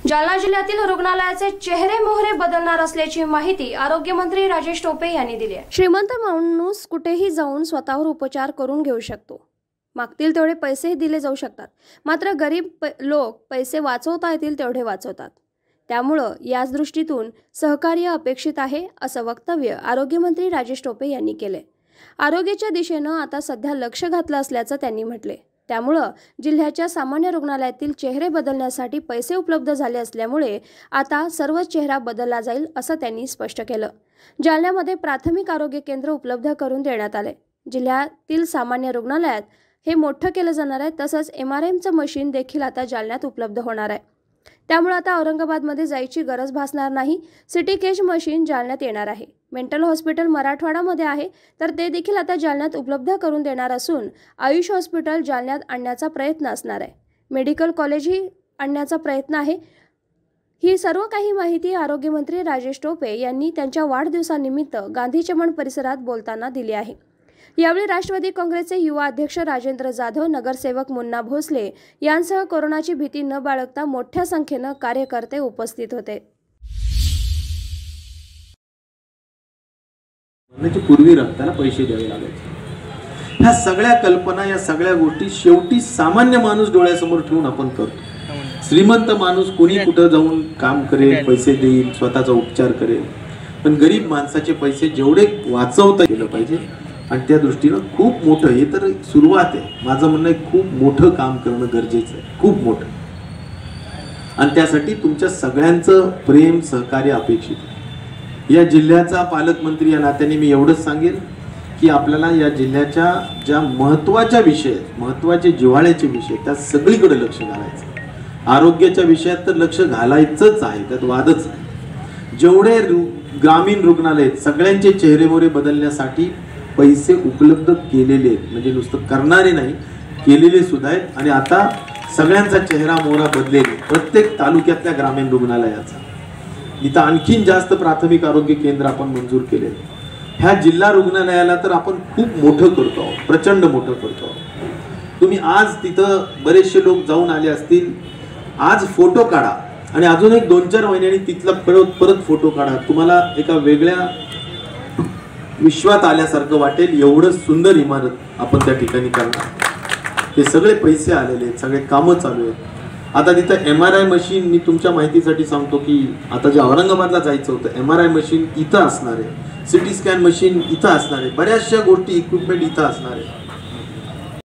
जालना जिल्ह्यातील रुग्णालयाचे चेहरे मोहरे बदलणार असल्याची माहिती आरोग्यमंत्री राजेश टोपे यांनी दिली आहे। श्रीमंत माणूस कुठेही जाऊन स्वतःवर उपचार करून घेऊ शकतो, मागतील तेवढे पैसेही दिले जाऊ शकतात, मात्र गरीब लोक पैसे वाचवता येतील तेवढे वाचवतात। त्यामुळे याच दृष्टीतून सहकार्य अपेक्षित आहे असं वक्तव्य आरोग्यमंत्री राजेश टोपे यांनी केले। आरोग्याच्या दिशेने आता सध्या लक्ष घातलं असल्याचं त्यांनी म्हटले। त्यामुळे जिल्ह्याच्या सामान्य रुग्णालयातील चेहरे बदलण्यासाठी पैसे उपलब्ध झाले असल्यामुळे आता सर्व चेहरा बदलला जाईल असं त्यांनी स्पष्ट केलं। जालन्यामध्ये प्राथमिक आरोग्य केंद्र उपलब्ध करून देण्यात आले। जिल्ह्यातील सामान्य रुग्णालयात हे मोठं केलं जाणार आहे। तसंच MRIचं मशीन देखील आता जालन्यात उपलब्ध होणार आहे। त्यामुळे आता औरंगाबादमध्ये जायची गरज भासणार नाही। सिटी केज मशीन जालन्यात येणार आहे। मेंटल हॉस्पिटल मराठवाड्यामध्ये आहे, तर ते देखील आता जालन्यात उपलब्ध करून देणार असून आयुष हॉस्पिटल जालन्यात आणण्याचा प्रयत्न असणार आहे। मेडिकल कॉलेजही आणण्याचा प्रयत्न आहे। ही सर्व काही माहिती आरोग्यमंत्री राजेश टोपे यांनी त्यांच्या वाढदिवसानिमित्त गांधी चमन परिसरात बोलताना दिली आहे। यावेळी राष्ट्रवादी काँग्रेसचे युवा अध्यक्ष राजेंद्र जाधव, नगरसेवक मुन्ना भोसले यांसह कोरोनाची भीती न बाळगता मोठ्या संख्येने कार्यकर्ते उपस्थित होते। पूर्वी रक्ताला पैसे द्यावे लागायचे। ह्या सगळ्या कल्पना, या सगळ्या गोष्टी शेवटी सामान्य माणूस डोळ्यासमोर ठेवून आपण करतो। श्रीमंत माणूस कोणी कुठं जाऊन काम करेल, पैसे देईल, स्वतःचा उपचार करेल, पण गरीब माणसाचे पैसे जेवढे वाचवता गेलं पाहिजे आणि त्या दृष्टीनं खूप मोठं, हे तर सुरुवात आहे, माझं म्हणणं आहे खूप मोठं काम करणं गरजेचं आहे, खूप मोठं। आणि त्यासाठी तुमच्या सगळ्यांचं प्रेम, सहकार्य अपेक्षित आहे। या जिल्ह्याचा पालकमंत्री या नात्याने मी एवढंच सांगेन की आपल्याला या जिल्ह्याच्या ज्या महत्त्वाच्या विषय, महत्त्वाचे जिव्हाळ्याचे विषय, त्या सगळीकडे लक्ष घालायचं। आरोग्याच्या विषयात तर लक्ष घालायचंच आहे, त्यात वादच आहे। जेवढे ग्रामीण रुग्णालय आहेत सगळ्यांचे चेहरेमोहरे बदलण्यासाठी पैसे उपलब्ध केलेले आहेत, म्हणजे नुसतं करणारे नाही, केलेले सुद्धा आहेत। आणि आता सगळ्यांचा चेहरा मोहरा बदलेले, प्रत्येक तालुक्यातल्या ग्रामीण रुग्णालयाचा इथं आणखीन जास्त प्राथमिक आरोग्य केंद्र आपण मंजूर केले। ह्या जिल्हा रुग्णालयाला तर आपण खूप मोठं करतो आहोत, प्रचंड मोठं करतो आहोत। तुम्ही आज तिथं बरेचसे लोक जाऊन आले असतील, आज फोटो काढा आणि अजून एक 2-4 महिन्यांनी तिथला परत फोटो काढा, तुम्हाला एका वेगळ्या विश्वात आल्यासारखं वाटेल। एवढं सुंदर इमारत आपण त्या ठिकाणी करणार। ते सगळे पैसे आलेले आहेत, सगळे कामं चालू आहेत। आता तिथं MRI मशीन, मी तुमच्या माहितीसाठी सांगतो की आता जे औरंगाबादला जायचं होतं, MRI मशीन इथं असणार आहे, CT स्कॅन मशीन इथं असणार आहे, बऱ्याचशा गोष्टी इक्विपमेंट इथं असणार आहे।